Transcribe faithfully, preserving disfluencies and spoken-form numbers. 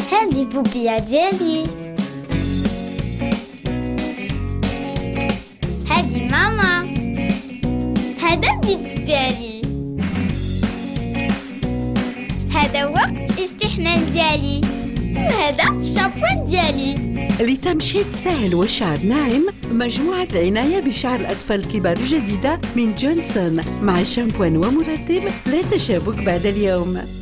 هذه بوبيا ديالي. هذه ماما. هذا البيت ديالي. هذا وقت استحمام ديالي. وهذا الشابوان ديالي. لتمشيط سهل وشعر ناعم، مجموعة عناية بشعر الأطفال الكبار جديدة من جونسون، مع شامبوان ومرطب لا تشابك بعد اليوم.